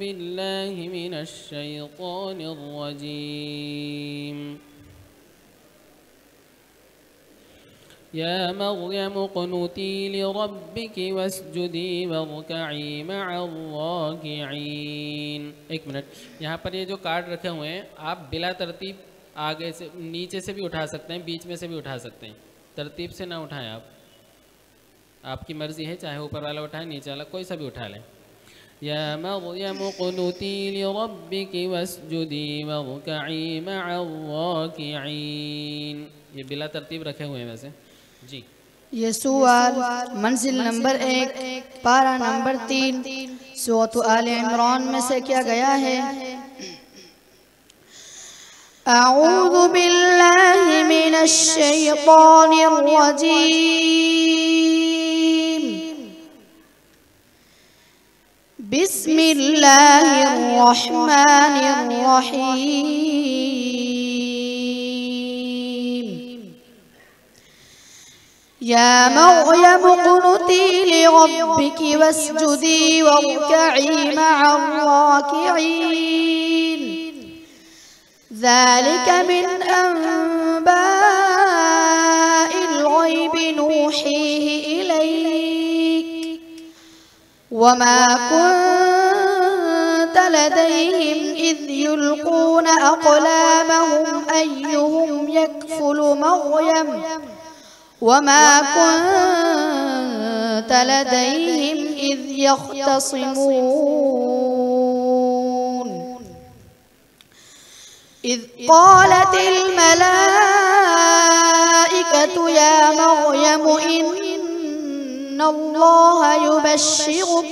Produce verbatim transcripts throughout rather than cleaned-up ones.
بالله من الشيطان الرجيم या मरियम क़ुनूती लिरब्बिकी वस्जुदी वरकई मअर्राकिईन। एक मिनट, यहाँ पर ये जो कार्ड रखे हुए हैं आप बिला तरतीब आगे से नीचे से भी उठा सकते हैं, बीच में से भी उठा सकते हैं, तरतीब से ना उठाएं आप, आपकी मर्ज़ी है, चाहे ऊपर वाला उठाएं नीचे वाला कोई सा भी उठा लें। या मरियम क़ुनूती लिरब्बिकी वस्जुदी वरकई मअर्राकिईन। ये बिला तरतीब रखे हुए हैं वैसे जी। ये सवाल मंजिल नंबर एक पारा नंबर तीन सूरत आल इमरान में से क्या गया है। अऊज़ु बिल्लाहि मिनश शैतानिर रजीम बिस्मिल्लाहिर रहमानिर रहीम। या मरियम क़ुनूती लिरब्बिकी वस्जुदी वरकई मअर्राकिईन। ज़ालिक मिन अंबाइल ग़ैबि नूहीहि इलैक वमा कुन्त लदैहिम इज़ युल्क़ून अक़लामहुम अय्युहुम यकफ़ुलु मर्यम वमा कुन्त लदैहिम इज़ यख़्तसिमून। इज़ क़ालतिल मलाइकतु या मरियम इन्नल्लाहा युबश्शिरुक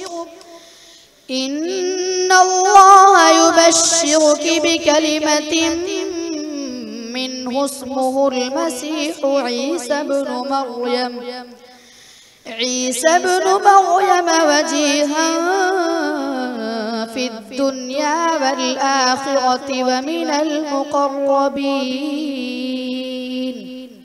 इन्नल्लाहा युबश्शिरुकी बिकलिमतिन मिन्हु इस्मुहुल मसीहु ईसा इब्नु मर्यम ईसा इब्नु मर्यम वजीहन फिद्दुन्या वल आखिरति व मिनल मुक़र्रबीन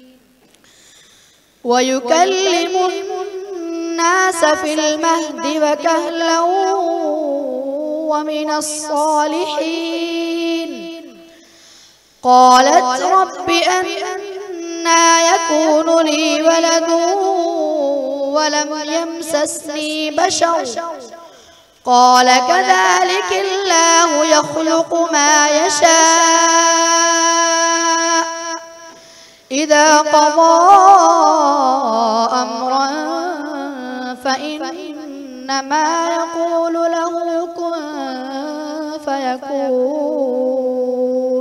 व युकल्लिमुन नास फिल महदि व कहलन व मिनस सालिहीन। क़ालत रब्बि अन्ना यकूनु ली वलदun वलम यमससनी बशर क़ाल कज़ालिकल्लाहु यख़्लुक़ु मा यशा इज़ा क़ज़ा अम्रन फ़इन्नमा यक़ूलु लहु कुन फ़यकून।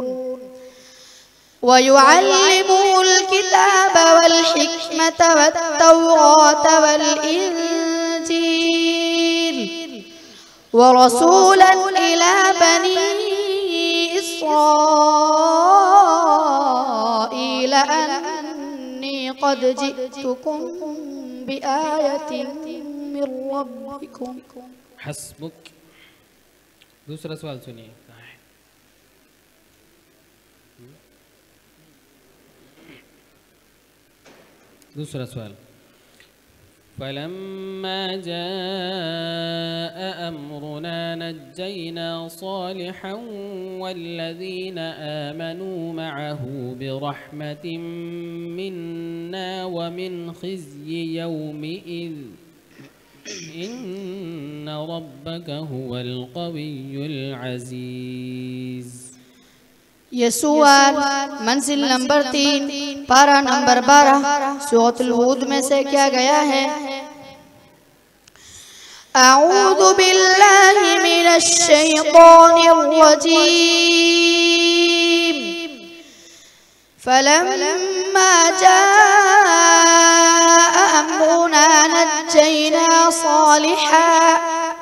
वयुअल्लिमुहुल किताब वल हिक्मत वत्तौरात वल इंजील वरसूलन इला बनी इस्राईल अन्नी क़द जिअ्तुकुम बिआयतिन मिर रब्बिकुम। हस्बुक। दूसरा सवाल सुनिए। दूसरा सवाल फलम्मा जाअ अम्रुना नज्जैना सालिहन वल्लज़ीना आमनू मअहू बिरहमतिन मिन्ना व मिन खिज़्यि यौमिइज़ इन्न रब्बक हुवल क़वियुल अज़ीज़। ये सवाल मंजिल नंबर तीन पारा नंबर बारह सूरतुल हूद में से क्या गया है। अऊज़ु बिल्लाहि मिनश शैतानिर रजीम फलम्मा जाअ अम्रुना नज्जैना सालिहन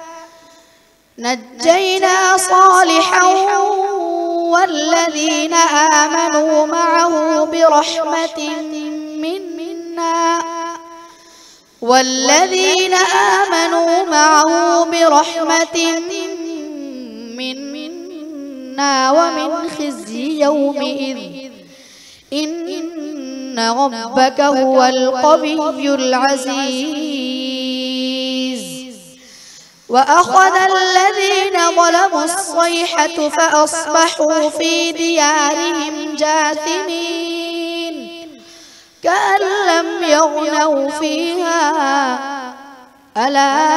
नज्जैना सालिहन वल्लज़ीना आमनू मअहू बिरहमतिन मिन्ना वल्लज़ीना आमनू मअहू बिरहमतिन मिन्ना व मिन खिज़्यि यौमिइज़ इन्न रब्बक हुवल क़वियुल अज़ीज़। वअख़ज़ الذين أخذتهم الصيحة فأصبحوا في ديارهم جاثمين كأن لم يغنوا فيها ألا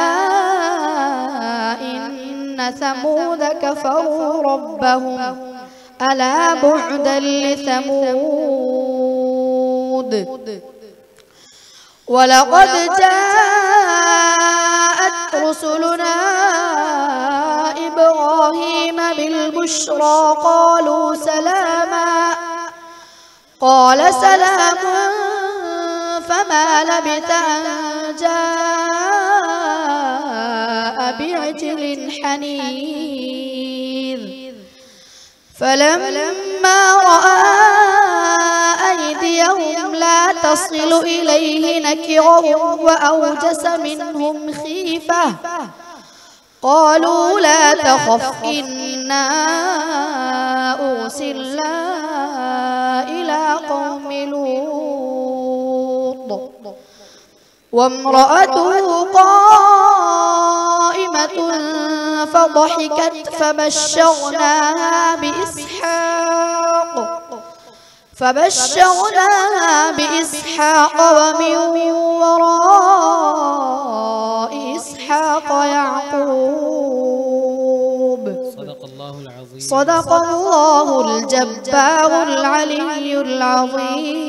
إن ثمود كفروا ربهم ألا بعدا لثمود ولقد جاءت رسلنا إبراهيم بالبشرى قالوا سلاما قال سلام فما لبث أن جاء بعجل حنيذ فلما رأى أيديهم لا تصل إليه نكرهم وأوجس منهم خيفة قالوا لا تخف إنا أرسلنا إلى قوم لوط وامرأته قائمة فضحكت فبشرناها بإسحاق فبشرناها بإسحاق ومن وراء إسحاق يعقوب. صدق الله العظيم. صدق الله الجبار العلي العظيم.